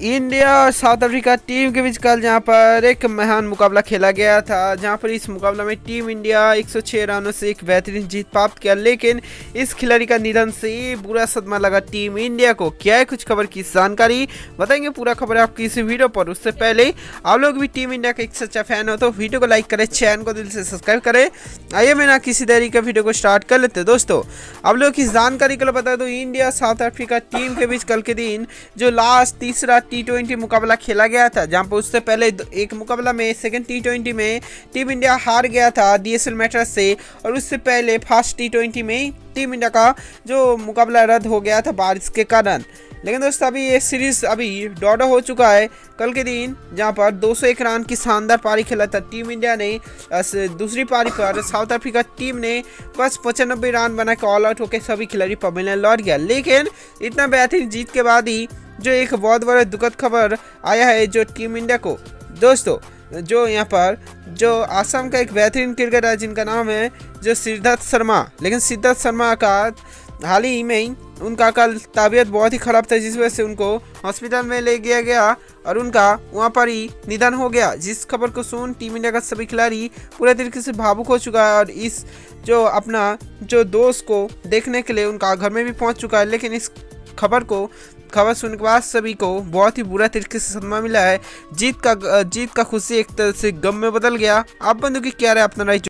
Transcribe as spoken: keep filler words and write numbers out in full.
India और south Africa team के बीच कल जहां पर एक महान मुकाबला खेला गया था, जहां पर इस मुकाबला में टीम इंडिया एक सौ छह रनों से एक बेहतरीन जीत प्राप्त किया। लेकिन इस खिलाड़ी का निधन से बुरा सदमा लगा टीम इंडिया को। क्या है कुछ खबर की जानकारी बताएंगे, पूरा खबर आपकी इस वीडियो पर। उससे पहले आप लोग भी टीम इंडिया का एक सच्चा फैन हो तो वीडियो को लाइक करें, चैनल को दिल से सब्सक्राइब करें। आइए मैं ना किसी देरी का वीडियो को स्टार्ट कर लेते। दोस्तों आप लोग की जानकारी के लिए बता दो, इंडिया साउथ अफ्रीका टीम के बीच कल के दिन जो लास्ट तीसरा टी ट्वेंटी मुकाबला खेला गया था, जहां पर उससे पहले एक मुकाबला में सेकंड टी ट्वेंटी में टीम इंडिया हार गया था डीएसएल मैट्रेस से, और उससे पहले फर्स्ट टी ट्वेंटी में टीम इंडिया का जो मुकाबला रद्द हो गया था बारिश के कारण। लेकिन दोस्तों अभी ये सीरीज अभी ड्रॉ हो चुका है कल के दिन, जहां पर दो सौ एक रन की शानदार पारी खेला था टीम इंडिया ने। दूसरी पारी पर साउथ अफ्रीका टीम ने बस पचानबे रन बना के ऑल आउट होकर सभी खिलाड़ी पवेलियन लौट गया। लेकिन इतना बेहतरीन जीत के बाद ही जो एक बहुत बड़ा दुखद खबर आया है जो टीम इंडिया को। दोस्तों जो यहाँ पर जो आसाम का एक बेहतरीन क्रिकेटर है जिनका नाम है जो सिद्धार्थ शर्मा, लेकिन सिद्धार्थ शर्मा का हाल ही में ही उनका कल तबीयत बहुत ही ख़राब था, जिस वजह से उनको हॉस्पिटल में ले गया गया और उनका वहां पर ही निधन हो गया। जिस खबर को सुन टीम इंडिया का सभी खिलाड़ी पूरे तरीके से भावुक हो चुका है और इस जो अपना जो दोस्त को देखने के लिए उनका घर में भी पहुंच चुका है। लेकिन इस खबर को खबर सुनने के बाद सभी को बहुत ही बुरा तरीके से सदमा मिला है। जीत का जीत का खुशी एक तरह से गम में बदल गया। आप बंधु की क्या राय, अपना राय